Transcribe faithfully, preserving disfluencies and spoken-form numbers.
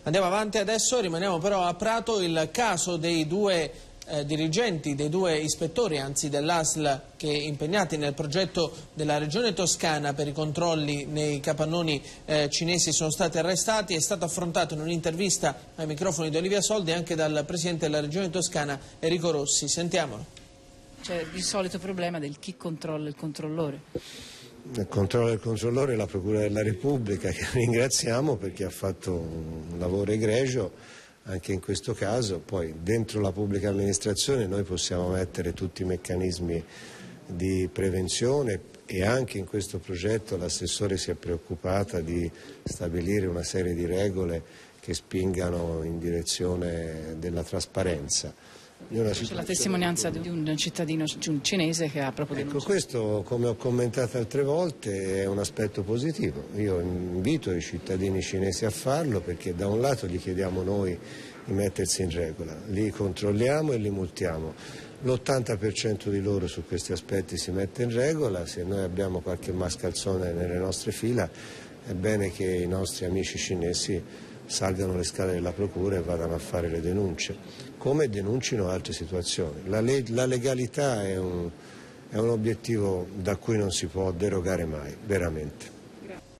Andiamo avanti adesso, rimaniamo però a Prato. Il caso dei due eh, dirigenti, dei due ispettori, anzi dell'A S L, che impegnati nel progetto della Regione Toscana per i controlli nei capannoni eh, cinesi sono stati arrestati, è stato affrontato in un'intervista ai microfoni di Olivia Soldi anche dal Presidente della Regione Toscana Enrico Rossi. Sentiamolo. C'è il solito problema del chi controlla il controllore. Il controllo del controllore è la Procura della Repubblica, che ringraziamo perché ha fatto un lavoro egregio anche in questo caso. Poi dentro la pubblica amministrazione noi possiamo mettere tutti i meccanismi di prevenzione e anche in questo progetto l'assessore si è preoccupata di stabilire una serie di regole che spingano in direzione della trasparenza. C'è la testimonianza di un cittadino cinese che ha proprio denunciato. Ecco, questo, come ho commentato altre volte, è un aspetto positivo. Io invito i cittadini cinesi a farlo perché da un lato gli chiediamo noi di mettersi in regola, li controlliamo e li multiamo. L'ottanta per cento di loro su questi aspetti si mette in regola. Se noi abbiamo qualche mascalzone nelle nostre fila, è bene che i nostri amici cinesi salgano le scale della procura e vadano a fare le denunce, come denuncino altre situazioni. La, le la legalità è un, è un obiettivo da cui non si può derogare mai, veramente.